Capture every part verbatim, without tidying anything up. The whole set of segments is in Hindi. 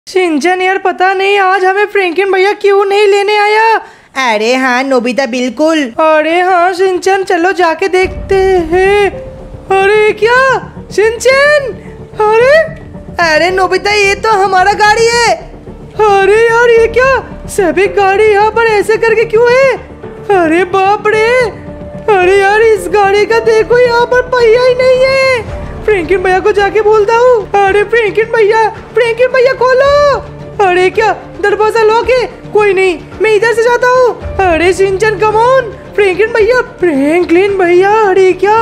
शिनचैन यार पता नहीं आज हमें फ्रैंकलिन भैया क्यों नहीं लेने आया। अरे हाँ नोबिता बिल्कुल। अरे हाँ शिनचैन चलो जाके देखते हैं। अरे क्या शिनचैन, अरे अरे नोबिता ये तो हमारा गाड़ी है। अरे यार ये क्या सभी गाड़ी यहाँ पर ऐसे करके क्यों है। अरे बाप रे, अरे यार इस गाड़ी का देखो यहाँ पर पहिया ही नहीं है। फ्रैंकलिन भैया को जाके बोलता हूँ। अरे फ्रैंकलिन भैया, फ्रैंकलिन भैया खोलो। अरे क्या दरवाजा लॉक है। कोई नहीं मैं इधर से जाता हूँ। अरे शिनचैन कम ऑन। फ्रैंकलिन भैया, फ्रैंकलिन भैया, अरे क्या,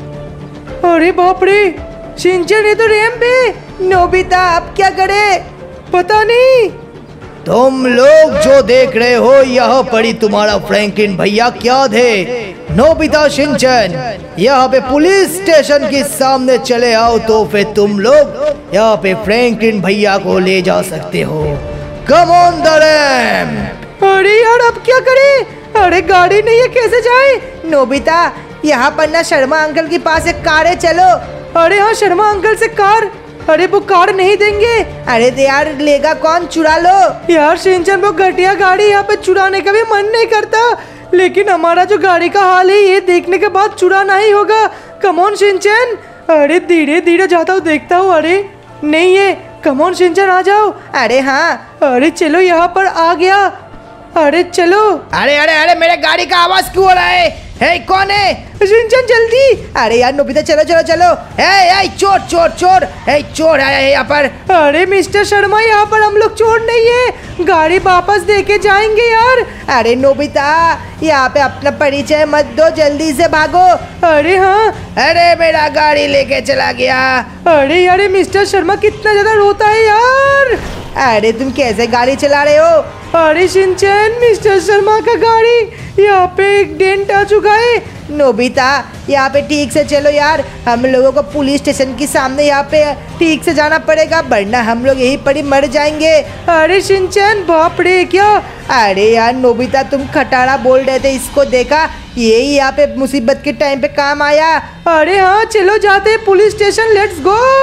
अरे बाप रे शिनचैन ये तो रैंप है। नोबिता अब क्या करे पता नहीं। तुम लोग जो देख रहे हो यहाँ पर ही तुम्हारा फ्रैंकलिन भैया क्या थे। नोबिता शिनचैन यहाँ पे पुलिस स्टेशन के सामने चले आओ तो फिर तुम लोग यहाँ पे फ्रैंकलिन भैया को ले जा सकते हो। Come on the ramp. अरे यार अब क्या करें। अरे गाड़ी नहीं है कैसे जाए। नोबिता यहाँ पर ना शर्मा अंकल के पास एक कार है, चलो। अरे हाँ शर्मा अंकल से कार। अरे वो कार नहीं देंगे। अरे तो यार लेगा कौन, चुरा लो। यार शिनचैन वो घटिया गाड़ी यहाँ पे चुराने का भी मन नहीं करता, लेकिन हमारा जो गाड़ी का हाल है ये देखने के बाद चुराना ही होगा। Come on Shinchan. अरे धीरे धीरे जाता हूँ देखता हूँ। अरे नहीं है, कम ऑन शिनचैन आ जाओ। अरे हाँ। अरे चलो यहाँ पर आ गया। अरे चलो। अरे अरे अरे मेरे गाड़ी का आवाज क्यों हो रहा है। हे कौन है। शिनचैन जल्दी। अरे यार नोबिता चलो चलो चलो। हे चोर चोर चोर, हे चोर आया है यहाँ पर। अरे मिस्टर शर्मा यहाँ पर हम लोग चोर नहीं है, गाड़ी वापस देके जाएंगे यार। अरे नोबिता यहाँ पे अपना परिचय मत दो, जल्दी से भागो। अरे हाँ। अरे मेरा गाड़ी लेके चला गया। अरे यार मिस्टर शर्मा कितना ज्यादा रोता है यार। अरे तुम कैसे गाड़ी चला रहे हो। अरे शिनचैन मिस्टर शर्मा का गाड़ी यहाँ पे एक डेंट आ चुका है। नोबिता यहाँ पे ठीक से चलो यार, हम लोगों को पुलिस स्टेशन के सामने यहाँ पे ठीक से जाना पड़ेगा वरना हम लोग यहीं पर ही मर जाएंगे। अरे शिनचैन बाप रे क्या। अरे यार नोबिता तुम खटारा बोल रहे थे, इसको देखा यही यहाँ पे मुसीबत के टाइम पे काम आया। अरे हाँ चलो जाते हैं पुलिस स्टेशन, लेट्स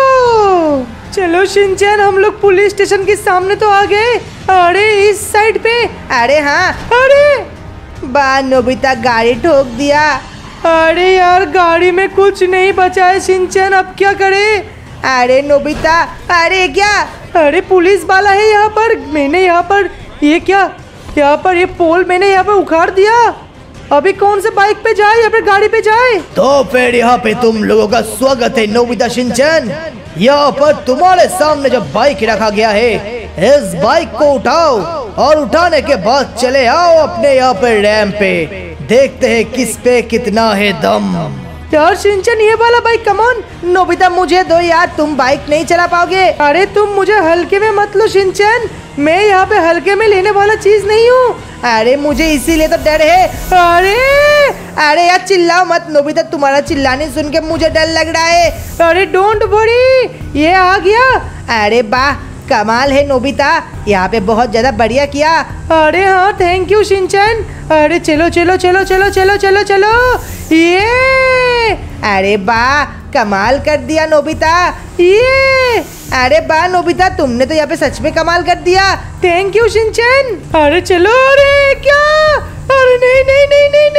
गो। चलो शिनचैन हम लोग पुलिस स्टेशन के सामने तो आ गए। अरे इस साइड पे। अरे हाँ। अरे बा नोबिता गाड़ी ठोक दिया। अरे यार गाड़ी में कुछ नहीं बचा है शिनचैन, अब क्या करे। अरे नोबिता, अरे क्या। अरे पुलिस वाला है यहाँ पर। मैंने यहाँ पर ये क्या, यहाँ पर ये पोल मैंने यहाँ पर उखाड़ दिया। अभी कौन से बाइक पे जाए या फिर गाड़ी पे जाए। तो फिर यहाँ पे तुम लोगों का स्वागत है नोबिता शिनचैन। यहाँ पर तुम्हारे सामने जो बाइक रखा गया है, इस बाइक को उठाओ और उठाने के बाद चले आओ अपने यहाँ पे रैंप पे, देखते हैं किस पे कितना है दम। यार शिनचैन ये वाला बाइक कम ऑन। नोबिता मुझे दो यार, तुम बाइक नहीं चला पाओगे। अरे तुम मुझे हल्के में मत लो शिनचैन, मैं यहाँ पे हल्के में लेने वाला चीज नहीं हूँ। अरे मुझे इसीलिए तो डर है। अरे अरे यार चिल्लाओ मत नोबिता, तुम्हारा चिल्लाने सुन के मुझे डर लग रहा है। अरे डोंट वरी, ये आ गया। अरे वाह कमाल है नोबिता, यहाँ पे बहुत ज्यादा बढ़िया किया। अरे हाँ थैंक यू शिनचैन। अरे चलो चलो चलो चलो चलो चलो चलो ये। अरे वाह कमाल कर दिया नोबिता ये। अरे वाह नोबिता तुमने तो यहाँ पे सच में कमाल कर दिया। Thank you Shinchan. अरे चलो। अरे क्या, अरे नहीं नहीं नहीं नहीं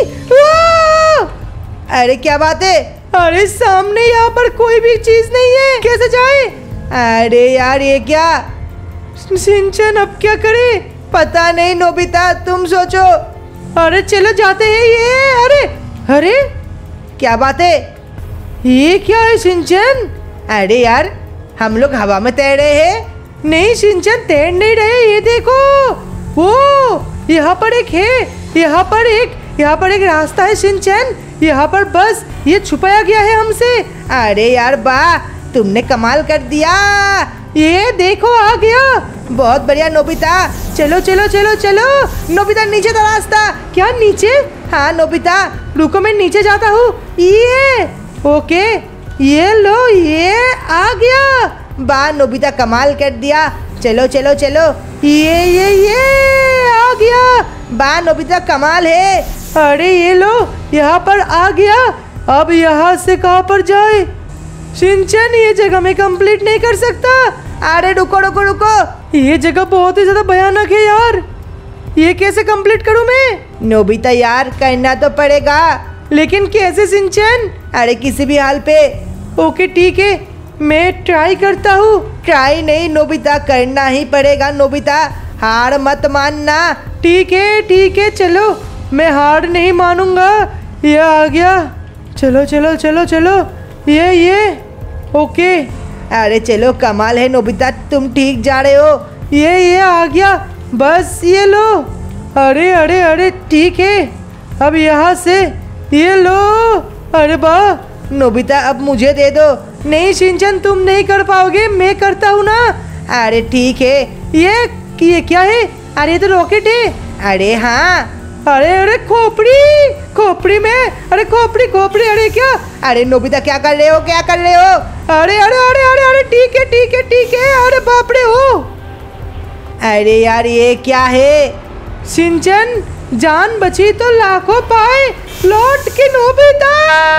नहीं। अरे क्या बात है। अरे सामने यहाँ पर कोई भी चीज नहीं है, कैसे जाए। अरे यार ये क्या। शिनचैन अब क्या करे। पता नहीं नोबिता तुम सोचो। अरे चलो जाते हैं ये। अरे अरे क्या बात है, ये क्या है शिनचैन। अरे यार हम लोग हवा में तैर रहे हैं। नहीं शिनचैन तैर नहीं रहे, ये देखो वो यहाँ पर एक है, यहाँ पर एक यहाँ पर एक रास्ता है शिनचैन, यहाँ पर बस ये छुपाया गया है हमसे। अरे यार वाह तुमने कमाल कर दिया। ये देखो आ गया। बहुत बढ़िया नोबिता, चलो चलो चलो चलो। नोबिता नीचे था रास्ता। क्या नीचे। हाँ नोबिता रुको मैं नीचे जाता हूँ। ये ओके ये लो ये आ गया। बा नोबिता कमाल कर दिया। चलो चलो चलो। ये ये ये आ गया। बा नोबिता कमाल है। अरे ये लो यहाँ पर आ गया। अब यहाँ से कहाँ पर जाए। शिनचैन ये जगह में कंप्लीट नहीं कर सकता। अरे रुको रुको रुको। ये जगह बहुत ही ज्यादा भयानक है यार, ये कैसे कंप्लीट करूं मैं? नोबिता यार करना तो पड़ेगा, लेकिन कैसे शिनचैन? अरे किसी भी हाल पे। ओके ठीक है, मैं ट्राई करता हूँ। ट्राई नहीं नोबिता, करना ही पड़ेगा नोबिता, हार मत मानना। ठीक है ठीक है, चलो मैं हार नहीं मानूंगा। ये आ गया, चलो चलो चलो चलो, ये ये ओके। अरे चलो कमाल है नोबिता, तुम ठीक जा रहे हो। ये ये आ गया, बस ये लो। अरे अरे अरे ठीक है, अब यहाँ से ये लो। अरे वाह नोबिता अब मुझे दे दो। नहीं शिनचैन, तुम नहीं कर पाओगे, मैं करता हूँ ना। अरे ठीक है। ये ये क्या है? अरे ये तो रॉकेट है। अरे हाँ। अरे अरे खोपड़ी खोपड़ी में, अरे खोपड़ी खोपड़ी, अरे क्या? अरे नोबिता क्या कर रहे हो, क्या कर रहे हो? अरे अरे अरे अरे अरे ठीक है ठीक है ठीक है। अरे बाप रे हो। अरे यार ये क्या है? शिनचैन जान बची तो लाखों पाए, लौट के नोबिता।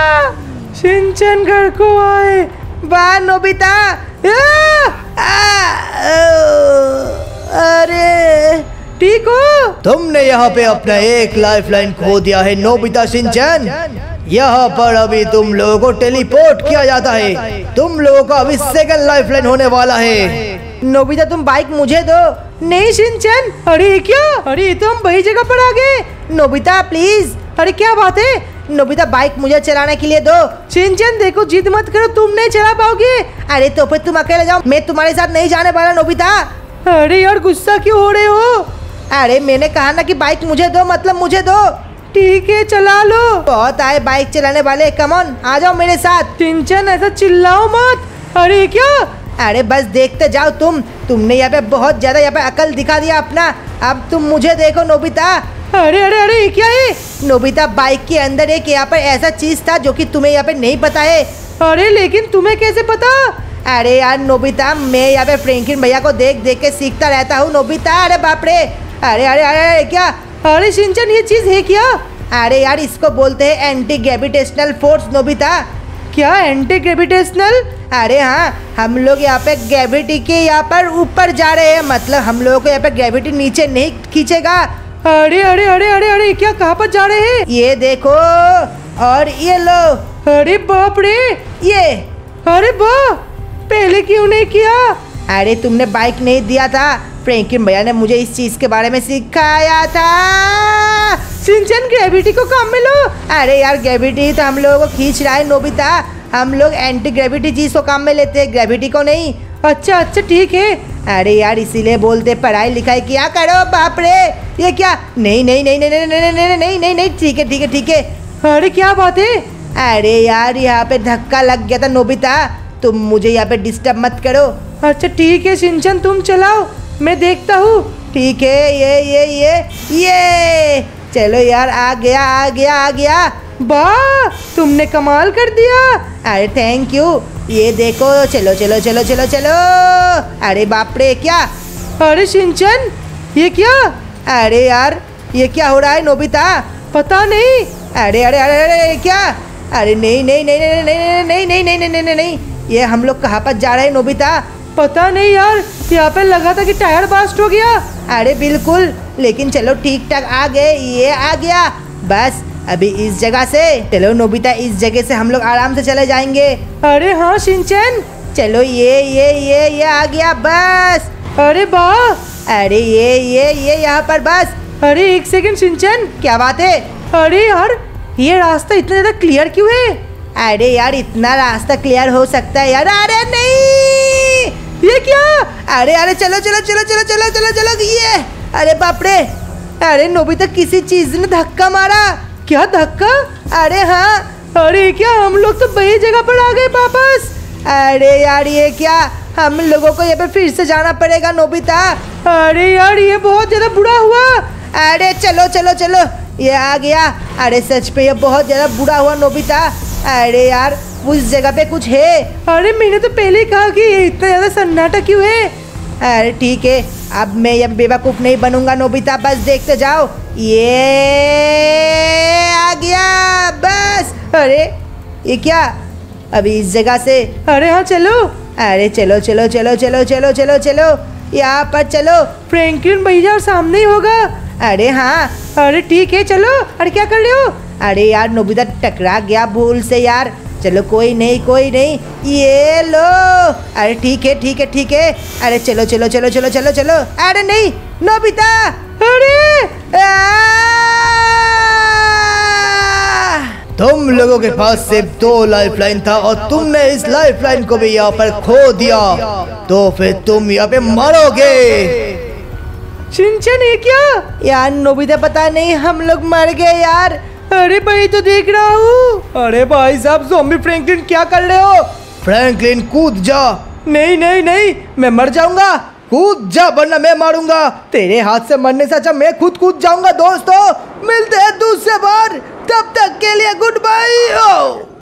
शिनचैन घर को आए। वाह नोबिता। आ! आ, ओ, अरे ठीक हो? तुमने यहाँ पे अपना एक लाइफलाइन खो दिया है नोबिता शिनचैन। यहाँ पर अभी तुम लोगों को टेलीपोर्ट किया जाता है, तुम लोगों का अभी सेकंड लाइफलाइन होने वाला है। नोबिता तुम बाइक मुझे दो। नहीं शिनचैन। अरे ये क्या? अरे ये तो हम वही जगह पर आ गए। Nobita please. अरे क्या बात है? नोबिता बाइक मुझे चलाने के लिए दो। शिनचैन देखो जिद मत करो, तुम नहीं चला पाओगे। अरे तो फिर तुम अकेले जाओ, मैं तुम्हारे साथ नहीं जाने वाला नोबिता। अरे यार गुस्सा क्यों हो रहे हो? अरे मैंने कहा ना कि बाइक मुझे दो, मतलब मुझे दो। ठीक है चला लो। बहुत आए बाइक चलाने वाले, कम ऑन आ जाओ मेरे साथ। शिनचैन ऐसा चिल्लाओ मत। अरे क्या? अरे बस देखते जाओ तुम, तुमने यहाँ पे बहुत ज्यादा यहाँ पे अकल दिखा दिया अपना। अब तुम मुझे देखो नोबिता। अरे अरे अरे ये क्या है? नोबिता बाइक के अंदर एक यहाँ पर ऐसा चीज था जो कि तुम्हें यहाँ पे नहीं पता है। अरे लेकिन तुम्हें कैसे पता? अरे यार नोबिता, मैं यहाँ पे फ्रैंकलिन भैया को देख देख के सीखता रहता हूँ नोबिता। अरे बाप रे। अरे अरे अरे अरे क्या? अरे शिनचैन ये चीज है क्या? अरे यार इसको बोलते हैं एंटी ग्रेविटेशनल फोर्स नोबिता। क्या एंटी ग्रेविटेशनल? अरे हाँ, हम लोग यहाँ पे ग्रेविटी के यहाँ पर ऊपर जा रहे हैं, मतलब हम लोगों को यहाँ पे ग्रेविटी नीचे नहीं खींचेगा। अरे अरे अरे अरे अरे क्या, कहाँ पर जा रहे हैं? ये देखो और ये लो। अरे बाप रे। ये अरे वाह, पहले क्यों नहीं किया? अरे तुमने बाइक नहीं दिया था, फ्रैंकलिन भैया ने मुझे इस चीज के बारे में सिखाया था। शिनचैन ग्रेविटी को काम में लो। अरे यार ग्रेविटी तो हम लोगों को खींच रहा है नोबिता, हम लोग एंटी ग्रेविटी चीज को काम में लेते हैं, ग्रेविटी को नहीं। अच्छा अच्छा ठीक है। अरे यार इसीलिए बोलते पढ़ाई लिखाई किया करो। बाप रे ये क्या? नहीं नहीं नहीं नहीं नहीं नहीं नहीं नहीं नहीं नहीं ठीक है ठीक है ठीक है। अरे क्या बात है? अरे यार यहाँ पे धक्का लग गया था नोबिता, तुम मुझे यहाँ पे डिस्टर्ब मत करो। अच्छा ठीक है शिनचैन, तुम चलाओ, मैं देखता हूँ। ठीक है। ये ये ये ये चलो यार, आ गया आ गया आ गया। वाह तुमने कमाल कर दिया। अरे थैंक यू। ये देखो, चलो चलो चलो चलो चलो। अरे बाप रे क्या? अरे शिनचैन ये क्या? अरे यार ये क्या हो रहा है नोबिता? पता नहीं। अरे अरे अरे अरे क्या? अरे नहीं नहीं नहीं नहीं नहीं नहीं नहीं नहीं नहीं नहीं नहीं नहीं, ये हम लोग कहाँ पर जा रहे हैं नोबिता? पता नहीं यार, यहाँ पे लगा था कि टायर बास्ट हो गया। अरे बिल्कुल, लेकिन चलो ठीक ठाक आ गए। ये आ गया, बस अभी इस जगह से चलो नोबिता, इस जगह से हम लोग आराम से चले जाएंगे। अरे हाँ शिनचैन, चलो ये ये ये ये आ गया बस। अरे वाह। अरे ये ये ये यहाँ पर बस। अरे एक सेकंड शिनचैन, क्या बात है? अरे यार ये रास्ता इतना ज्यादा क्लियर क्यों है? अरे यार इतना रास्ता क्लियर हो सकता है यार। अरे नहीं, ये क्या? अरे अरे चलो चलो चलो चलो चलो चलो चलो ये। अरे बाप रे। अरे नोबिता किसी चीज ने धक्का मारा। क्या धक्का? अरे हाँ। अरे क्या, हम लोग तो वही जगह पर आ गए वापस। अरे यार ये क्या, हम लोगों को यहाँ पे फिर से जाना पड़ेगा नोबिता। अरे यार ये बहुत ज्यादा बुरा हुआ। अरे चलो चलो चलो, ये आ गया। अरे सच पे ये बहुत ज्यादा बुरा हुआ नोबिता। अरे यार उस जगह पे कुछ है। अरे मैंने तो पहले ही कहा कि ये इतना ज्यादा सन्नाटा क्यों है। अरे ठीक है, अब मैं ये बेवकूफ नहीं बनूंगा नोबिता, बस देखते जाओ। ये आ गया बस। अरे ये क्या, अभी इस जगह से। अरे हाँ चलो, अरे चलो चलो चलो चलो चलो चलो चलो यहाँ पर चलो। फ्रैंकलिन भैया सामने ही होगा। अरे हाँ, अरे ठीक है चलो। अरे क्या कर रहे हो? अरे यार नोबिता टकरा गया भूल से यार। चलो कोई नहीं कोई नहीं, ये लो। अरे ठीक है ठीक है ठीक है। अरे चलो चलो चलो चलो चलो चलो। अरे नहीं नोबिता, अरे तुम लोगों के पास सिर्फ दो लाइफलाइन था और तुमने इस लाइफलाइन को भी यहाँ पर खो दिया, तो फिर तुम यहाँ पे मरोगे। शिनचैन ये क्या? यार नोबिता पता नहीं हम लोग मर गए यार। अरे भाई तो देख रहा हूँ। अरे भाई साहब ज़ॉम्बी फ्रैंकलिन क्या कर रहे हो? फ्रैंकलिन कूद जा। नहीं नहीं नहीं, मैं मर जाऊंगा। कूद जा वरना मैं मारूंगा। तेरे हाथ से मरने से अच्छा मैं खुद कूद जाऊंगा। दोस्तों मिलते हैं दूसरे बार, तब तक के लिए गुड बाय।